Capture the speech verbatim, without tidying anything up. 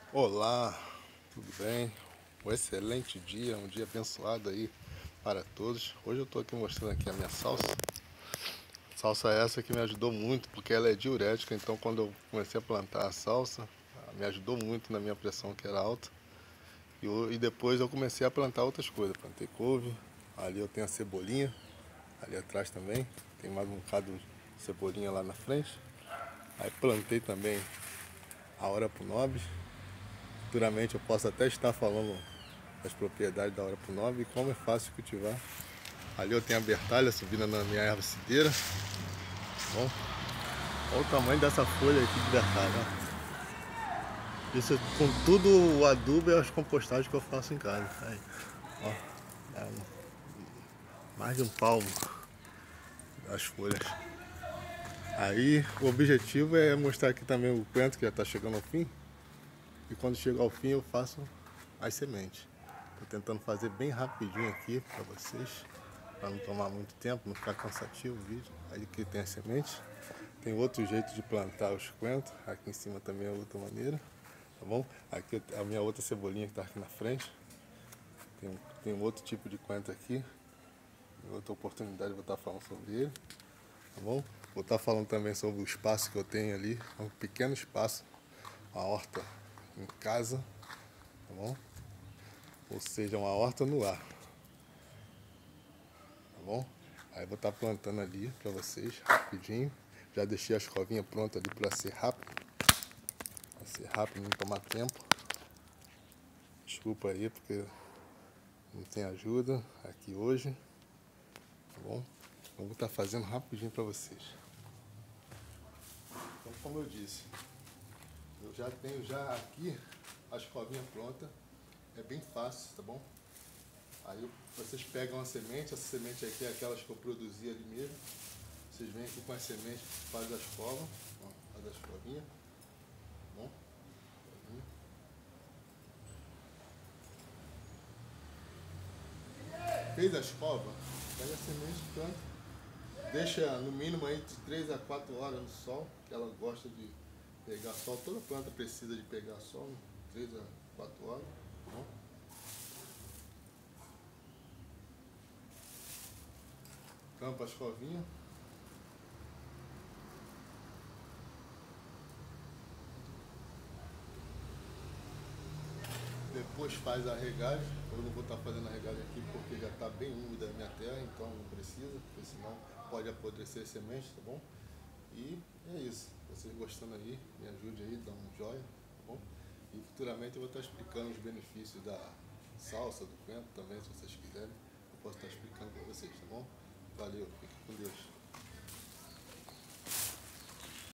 Olá, tudo bem? Um excelente dia, um dia abençoado aí para todos. Hoje eu estou aqui mostrando aqui a minha salsa. Salsa essa que me ajudou muito, porque ela é diurética, então quando eu comecei a plantar a salsa, me ajudou muito na minha pressão que era alta. E, eu- e depois eu comecei a plantar outras coisas, plantei couve, ali eu tenho a cebolinha, ali atrás também, tem mais um bocado de cebolinha lá na frente. Aí plantei também a hora pro nobis. Futuramente eu posso até estar falando das propriedades da hora pro nove e como é fácil cultivar. Ali eu tenho a bertalha subindo na minha erva cideira. Bom, olha o tamanho dessa folha aqui de bertalha. Ó. Isso com tudo o adubo e as compostagens que eu faço em casa. Aí, ó, é um- mais de um palmo das folhas. Aí o objetivo é mostrar aqui também o coentro que já está chegando ao fim. E quando chegar ao fim eu faço as sementes. Estou tentando fazer bem rapidinho aqui para vocês, para não tomar muito tempo, não ficar cansativo o vídeo. Aí aqui tem as sementes. Tem outro jeito de plantar os coentros. Aqui em cima também é outra maneira. Tá bom? Aqui a minha outra cebolinha que está aqui na frente. Tem, tem um outro tipo de coentro aqui. Em outra oportunidade eu vou estar falando sobre ele. Tá bom? Vou estar falando também sobre o espaço que eu tenho ali. Um pequeno espaço. Uma horta em casa. Tá bom? Ou seja, uma horta no ar. Tá bom? Aí vou estar plantando ali para vocês, rapidinho. Já deixei as covinhas prontas ali para ser rápido. Para ser rápido, não tomar tempo. Desculpa aí porque não tem ajuda aqui hoje. Tá bom? Então vou estar fazendo rapidinho para vocês. Então, como eu disse, eu já tenho já aqui as covinhas prontas. É bem fácil, tá bom? Aí vocês pegam a semente, essa semente aqui é aquelas que eu produzi ali mesmo. Vocês vêm aqui com as sementes, faz as covas, ó, faz as covinhas, tá bom? Covinha. Fez as covas, pega a semente, planta, deixa no mínimo aí de três a quatro horas no sol, que ela gosta de pegar sol, toda planta precisa de pegar sol, três a quatro horas, tá bom? Tampa as covinhas. Depois faz a regagem. Eu não vou estar fazendo a regagem aqui porque já está bem úmida a minha terra, então não precisa, porque senão pode apodrecer a semente, tá bom? E é isso. Vocês gostando aí, me ajude aí, dá um joinha, tá bom? E futuramente eu vou estar explicando os benefícios da salsa, do coentro também, se vocês quiserem. Eu posso estar explicando para vocês, tá bom? Valeu, fique com Deus.